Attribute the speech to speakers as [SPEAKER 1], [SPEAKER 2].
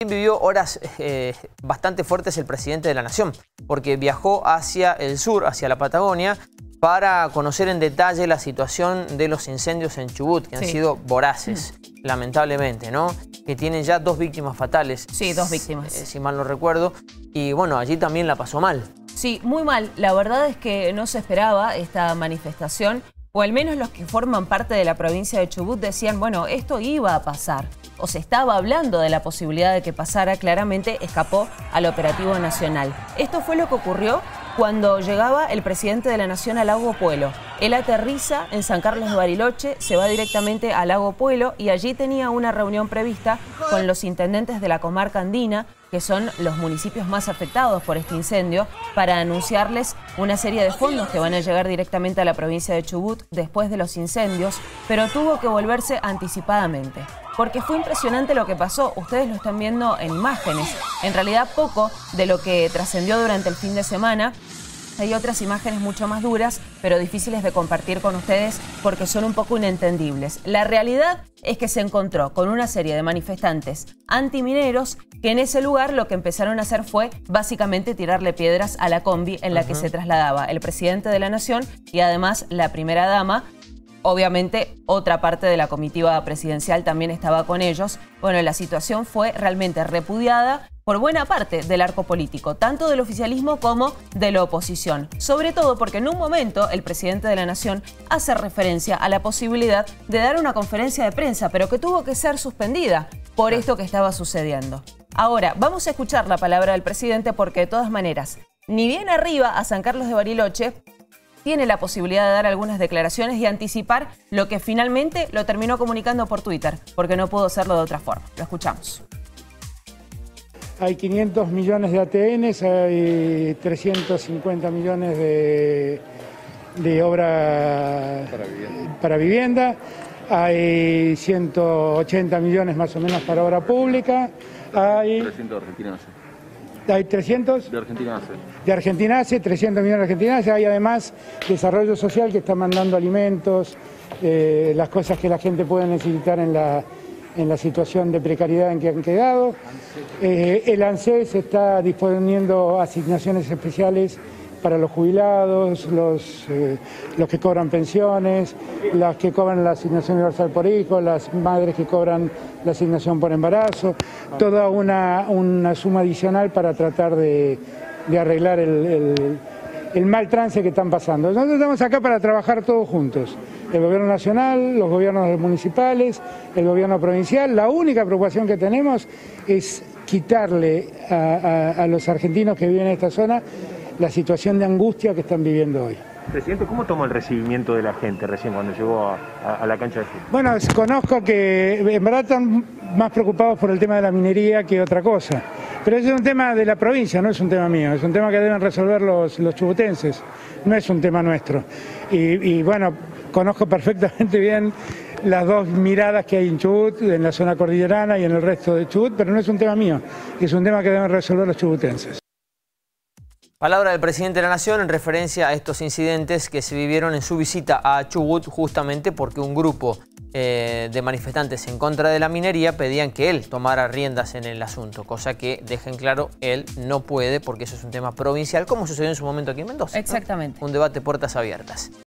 [SPEAKER 1] Vivió horas bastante fuertes el presidente de la Nación, porque viajó hacia el sur, hacia la Patagonia, para conocer en detalle la situación de los incendios en Chubut, que han sido voraces, lamentablemente, ¿no? Que tienen ya 2 víctimas fatales.
[SPEAKER 2] Sí, 2 víctimas.
[SPEAKER 1] Si mal no recuerdo. Y bueno, allí también la pasó mal.
[SPEAKER 2] Sí, muy mal. La verdad es que no se esperaba esta manifestación, o al menos los que forman parte de la provincia de Chubut decían, bueno, esto iba a pasar. O se estaba hablando de la posibilidad de que pasara, claramente escapó al operativo nacional. Esto fue lo que ocurrió cuando llegaba el presidente de la Nación a Lago Puelo. Él aterriza en San Carlos de Bariloche, se va directamente a Lago Puelo y allí tenía una reunión prevista con los intendentes de la comarca andina, que son los municipios más afectados por este incendio, para anunciarles una serie de fondos que van a llegar directamente a la provincia de Chubut después de los incendios, pero tuvo que volverse anticipadamente. Porque fue impresionante lo que pasó, ustedes lo están viendo en imágenes. En realidad poco de lo que trascendió durante el fin de semana. Hay otras imágenes mucho más duras, pero difíciles de compartir con ustedes porque son un poco inentendibles. La realidad es que se encontró con una serie de manifestantes antimineros que en ese lugar lo que empezaron a hacer fue básicamente tirarle piedras a la combi en la que se trasladaba el presidente de la Nación y además la primera dama. Obviamente, otra parte de la comitiva presidencial también estaba con ellos. Bueno, la situación fue realmente repudiada por buena parte del arco político, tanto del oficialismo como de la oposición. Sobre todo porque en un momento el presidente de la Nación hace referencia a la posibilidad de dar una conferencia de prensa, pero que tuvo que ser suspendida por esto que estaba sucediendo. Ahora, vamos a escuchar la palabra del presidente porque de todas maneras, ni bien arriba a San Carlos de Bariloche, tiene la posibilidad de dar algunas declaraciones y anticipar lo que finalmente lo terminó comunicando por Twitter, porque no pudo hacerlo de otra forma. Lo escuchamos.
[SPEAKER 3] Hay 500 millones de ATNs, hay 350 millones de obra para vivienda, hay 180 millones más o menos para obra pública, hay
[SPEAKER 4] 300 de Argentina hace.
[SPEAKER 3] Hay 300
[SPEAKER 4] de Argentina hace.
[SPEAKER 3] De Argentina hace, 300 millones de Argentina hace. Hay además desarrollo social que está mandando alimentos, las cosas que la gente puede necesitar en la situación de precariedad en que han quedado. El ANSES está disponiendo asignaciones especiales para los jubilados, los que cobran pensiones, las que cobran la asignación universal por hijo, las madres que cobran la asignación por embarazo, toda una suma adicional para tratar de arreglar el mal trance que están pasando. Nosotros estamos acá para trabajar todos juntos, el gobierno nacional, los gobiernos municipales, el gobierno provincial. La única preocupación que tenemos es quitarle a los argentinos que viven en esta zona la situación de angustia que están viviendo hoy.
[SPEAKER 5] Presidente, ¿cómo tomó el recibimiento de la gente recién cuando llegó a la cancha de fútbol?
[SPEAKER 3] Bueno, conozco que en verdad están más preocupados por el tema de la minería que otra cosa. Pero ese es un tema de la provincia, no es un tema mío, es un tema que deben resolver los chubutenses, no es un tema nuestro. Y bueno, conozco perfectamente bien las dos miradas que hay en Chubut, en la zona cordillerana y en el resto de Chubut, pero no es un tema mío, es un tema que deben resolver los chubutenses.
[SPEAKER 1] Palabra del presidente de la Nación en referencia a estos incidentes que se vivieron en su visita a Chubut, justamente porque un grupo de manifestantes en contra de la minería pedían que él tomara riendas en el asunto, cosa que, dejen claro, él no puede porque eso es un tema provincial, como sucedió en su momento aquí en Mendoza.
[SPEAKER 2] Exactamente.
[SPEAKER 1] ¿No? Un debate puertas abiertas.